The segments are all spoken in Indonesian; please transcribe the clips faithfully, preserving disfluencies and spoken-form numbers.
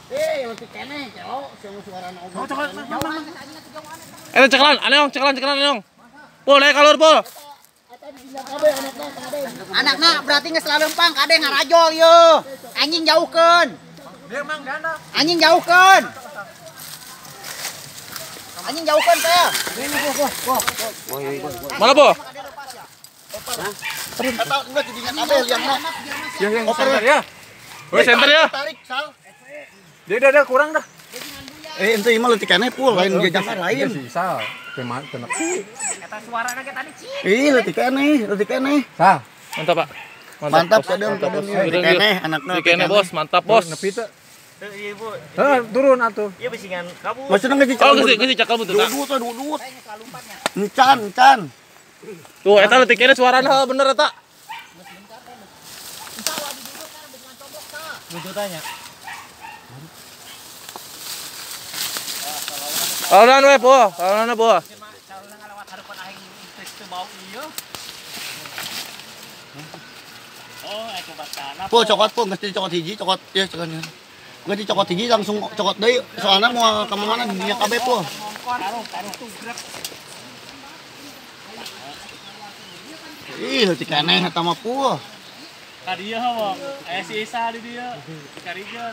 Eh, lebih kene, celo, sama suara ngobrol. Eh, cekalan, aneh cekalan, cekalan aneh Pul, naik kalur, Pul. Anakna berarti nggak selalu lempang, kade ngarajol yo. Anjing jauhkeun. Anjing jauhkeun. Anjing jauhkeun teh. Mana, Pul? Eta enggak jadinya kabeh liangna. Yang yang center ya. Woi, center ya. Tarik, Sal. Dia udah ada kurang dah. Eh, ente ieu mah leutik kene pul, lain jajang lain. Sal, kemat kenak. Eta suarana ge tadi cing. Ih, leutik kene, leutik kene. Sal. Mantap, Pak. Mantap, kadem, kadem leutik kene anakna. Leutik kene, Bos. Mantap, Bos. Nepi teh. Iya, Bu. Heh, turun atuh. Iya bisingan kabur. Maksudna geus Oh, dicabut. geus geus cakal betul. Dudut, dudut. Encan, encan. Tuh, eta leutik kene suarana bener eta. Bututannya. Kalunan we, Po. Kalunan, Po. Po cokot po, geus dicokot hiji, cokot ya cekan. Geus dicokot hiji langsung cokot deui. Soalna moal ka mana dinya kabeh po. Ih, leutik kene eta mah po. Kadieu hawa. Aya si Isa di dieu. Karijeut.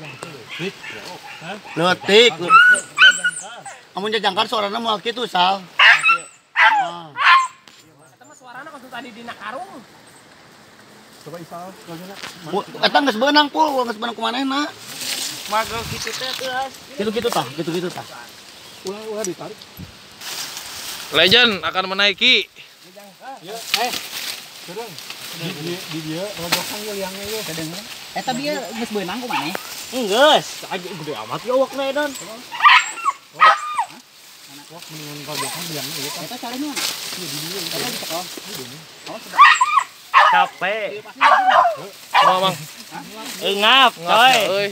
Leutik. Amun jajangkar suarana moal kitu, Sal. Ah. Eta mah suarana kudu tadi dina karung. Coba isal lagina. Eta geus beunang pul, geus beunang kumanehna. Magel kitu teh teuas. Gitu-gitu tah, gitu-gitu tah. Ulah ulah ditarik. Legend akan menaiki. Ya, eh. Turun. Di di di dia robokan ge liangnya ge. Kedengeran. Eta bieu geus beunang ku maneh. Enggeus, aja gede amat ya awakna edan. Wah, mendingan robokan liangnya ge. Eta caranya. Iya di dia. Eta dicekal. Oh, sudah. Capek. Mau, Mang. Engap, Ngap, coy. euy.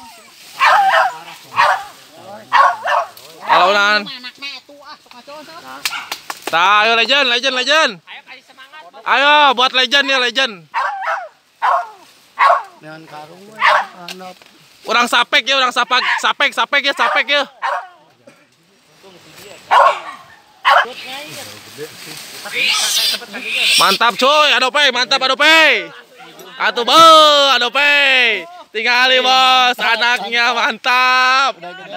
Kalunan. Anakna etu ah, sok ngacoan sok. Tah, ayo legend, legend, legend. Ayo kasih semangat. Ayo buat legend ya, legend. Dengan karung we handap. Orang sapek ya, orang sapak, sapek, sapek ya, sapek ya. Mantap coy, adope, mantap adope. Atuh be, adope. Tinggali bos, anaknya mantap.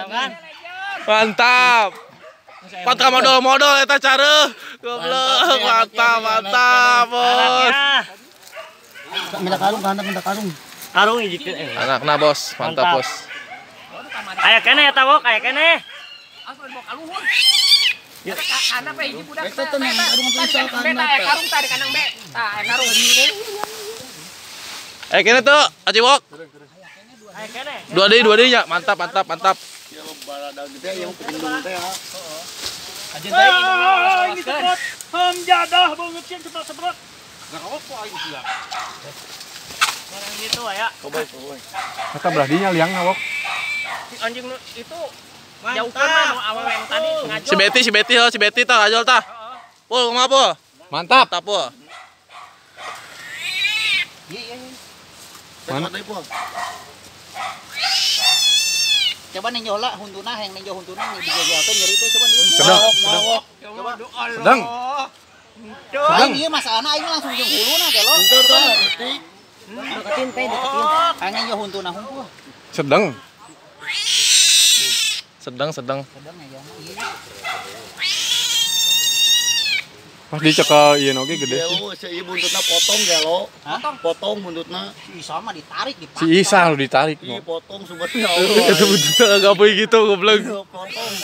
Mantap. Pantah modal-modal eta cara. Goblok, mantap, mantap, bos. Minta karung, handap minta karung. Karung hiji eh. Anakna bos, mantap Mantap. bos. Aya kene eta wok, aya kene. Asuh bawa kaluhur. Anak pe hiji budak. Eta teh karung pisau kan. Beta karung tadi kanang be. Tah karung. Eh kene tuh, Aci Wok. Aya kene. Dua deui, dua deui nya. Mantap, mantap, mantap. Ya balada gede yang pindung teh ya. Aja teh ini cepet. Ham jadah banget yang cepet cepet. Enggak apa-apa aing sih. Barang gitu aya. Coba coba. Eta beradinya liangna wok. Si anjing nu itu jauhkeun mah nu awewe nu tadi ngajol. Si Betty, si Betty, oh, si Betty tah ajol tah. Pul, kumaha Pul? Mantap. Mantap Pul. Mana teh po? Coba nih nyola huntuna yang ninjo huntuna nih dijual-jualkeun nyeri teh coba nih. Sedang. Mawok. Coba. Sedang. Aing ieu masalahna aing langsung jeung huluna ke lo. Itu teh leutik. Deketin teh deketin. Aing ninjo huntuna hungkul. Sedang. Sedang, sedang. Sedang ya. Pas dicekel ieu oge gede sih. Gelo, si ieu buntutna potong gelo. Potong. Potong buntutna. Si Isa mah ditarik dipaksa. Si Isa lu ditarik. Ih, Wok. potong sumbernya. Itu betul enggak boleh gitu goblok. Potong.